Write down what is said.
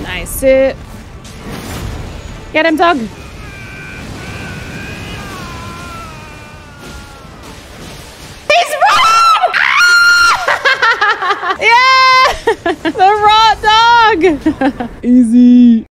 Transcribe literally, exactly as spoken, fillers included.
Nice. Sit. Get him, dog. He's rot! Ah! Yeah! The rot dog! Easy.